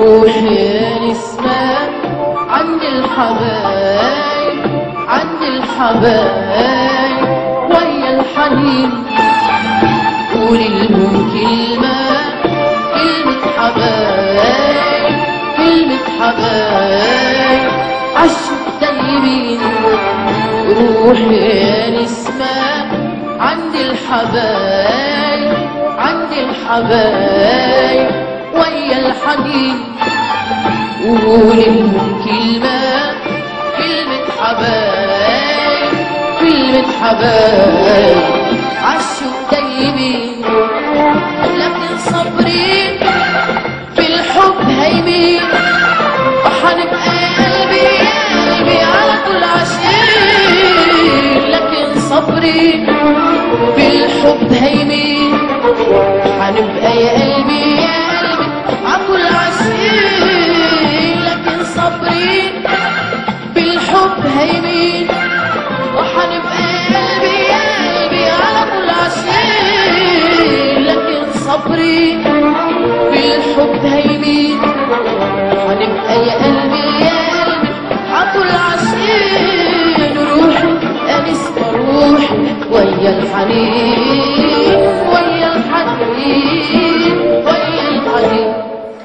روحي نسمة عند الحبايب، عند الحبايب ويا الحنين، قولي لهم كلمة، كلمة حبايب، كلمة حبايب عالشوق دايبين. روحي نسمة عند الحبايب، عند الحبايب ويا الحنين، قولي لهم كلمة، كلمة حبايب، كلمة حبايب عالشوق دايبين. لكن صابرين في الحب هايمين، وحنبقى يا قلبي يا قلبي على طول عاشقين. لكن صابرين في الحب هايمين، حنبقى يا قلبي يا قلبي على طول عاشقين. لكن صابرين بالحب هايمين، وحنبقى يا قلبي يا قلبي على طول عاشقين. لكن صابرين بالحب هايمين، حنبقى يا قلبي يا قلبي على طول عاشقين. روحي أنسة روحي ويا الحنين، ويا الحنين، ويا الحنين.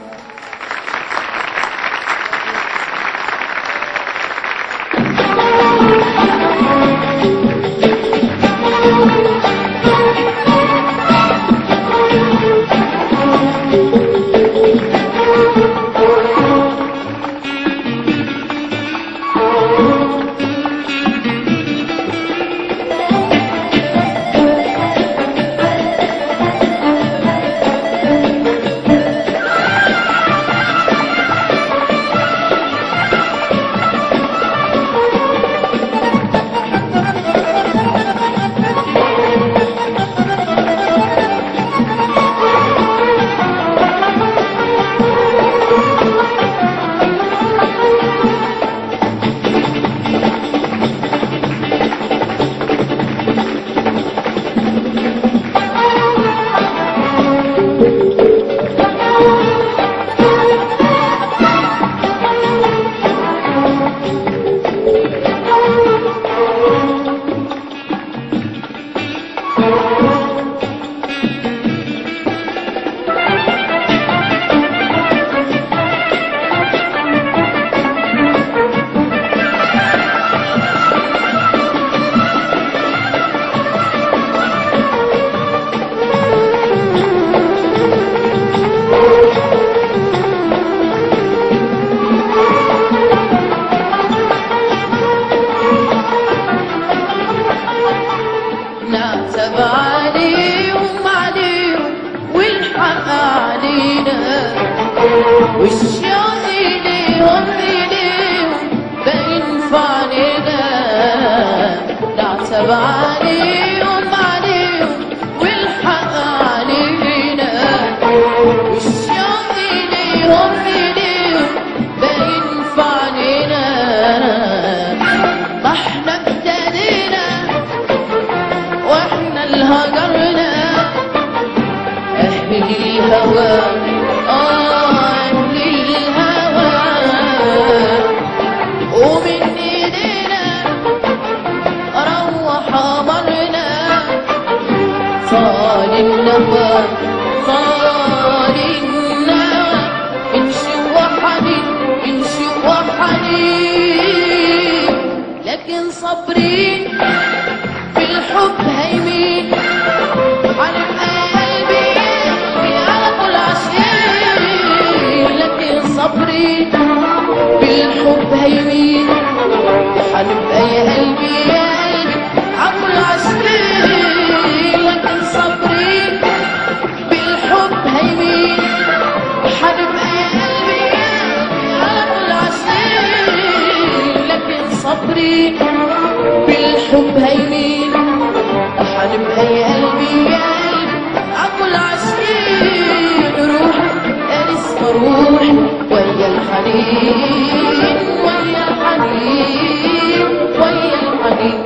نعتب عليهم عليهم والحق علينا، والشوق إليهم إليهم بينفع علينا. نعتب عليهم عليهم والحق علينا، والشوق إليهم إليهم بينفع علينا. ما احنا ابتدينا واحنا اللي هجرنا اهل الهوى، اهل الهوى، ومن ايدينا روح امرنا. صار النوى، صار النوى، امشي وحدي، امشي وحدي. لكن صابرين بالحب هايمين، حنبقى يا قلبي يا قلبي على طول عاشقين. لكن صابرين بالحب هايمين، حنبقى يا قلبي يا قلبي على طول عاشقين. لكن صابرين بالحب هايمين، حنبقى يا قلبي يا قلبي على طول عاشقين. لكن صابرين بالحب هايمين، حنبقى يا قلبي يا قلبي عطل عاشقين. روحي أنسة روحي ويا الحنين، ويا الحنين، ويا الحنين.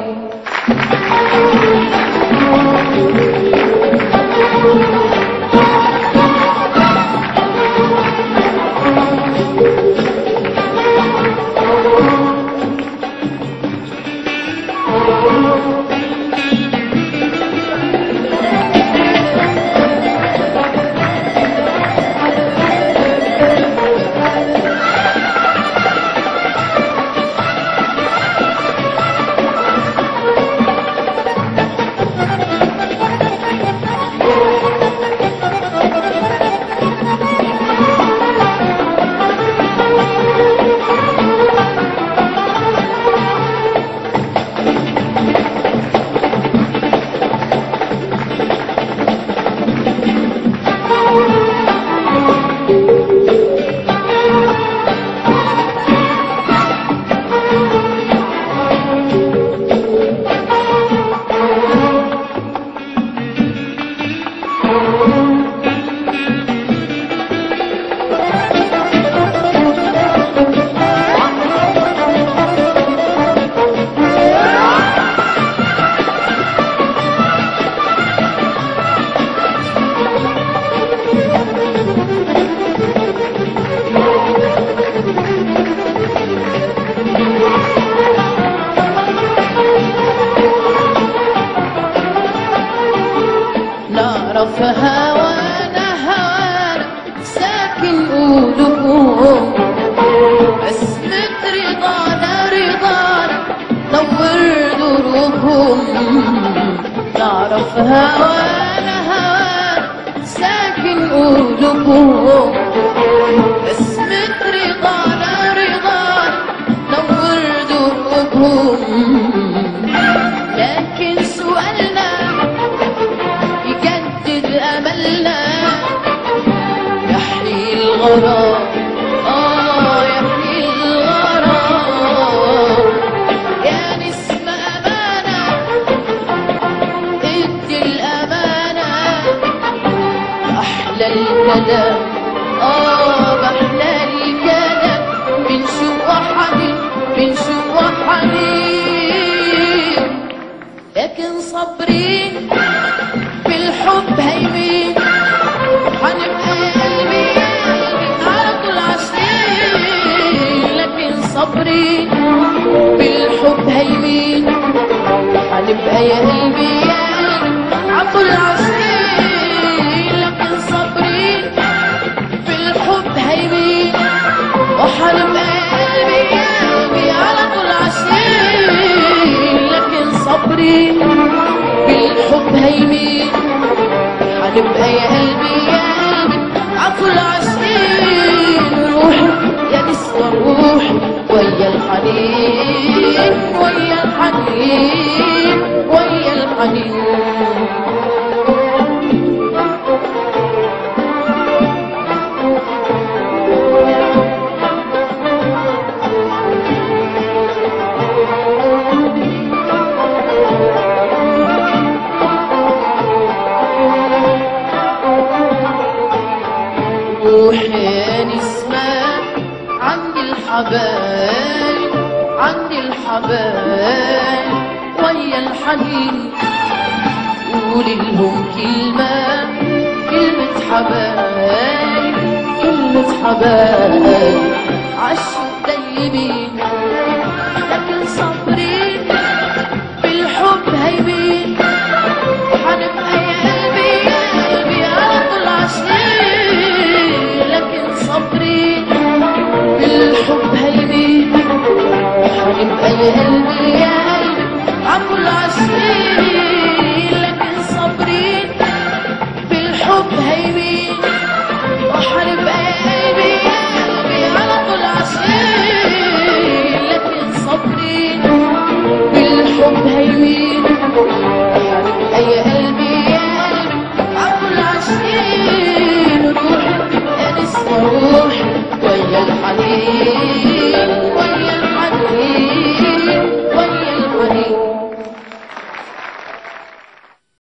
قولهم بسمة رضانا رضانا نور دروبهم نعرف هوانا هوانا ساكن قولهم بسمة رضانا رضانا نور دروبهم لكن سؤالنا يجدد أملنا يحيي الغرام يحيي الغرام يا نسم أمانة ادي الأمانة أحلى الكلام أحلى الكلام من شوق حنين من شوق حنين لكن صابرين بالحب هيمين هنبقى قلبي على طول عاشقين لكن صابرين بالحب هيمين هنبقى يا قلبي يا قلبي على طول عاشقين لكن صابرين بالحب هيمين وهنبقى قلبي يا قلبي على طول عاشقين لكن صابرين بالحب هيمين هنبقى يا قلبي يا قلبي عفو العاشقين روحي يا نسوى روحي ويا الحنين ويا الحنين ويا الحنين روحي نسمة عند الحبايب عند الحبايب ويا الحنين قولي لهم كلمة كلمة حبايب كلمة حبايب عالشوق طيبين لكن صابرين بالحب هيمين هنبقى يا قلبي يا قلبي على طول عاشقين لكن صابرين بالحب هيمين هنبقى يا قلبي يا قلبي على طول عاشقين لكن صابرين بالحب هيمين وهنبقى يا قلبي يا قلبي على طول عاشقين لكن صابرين بالحب هيمين هنبقى يا قلبي يا قلبي على طول عاشقين روحي يا نسوى روحي